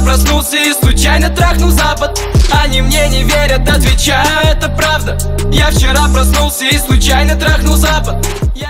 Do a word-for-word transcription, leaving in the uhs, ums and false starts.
проснулся и случайно трахнул запад. Они мне не верят, отвечаю, это правда. Я вчера проснулся и случайно трахнул запад. Я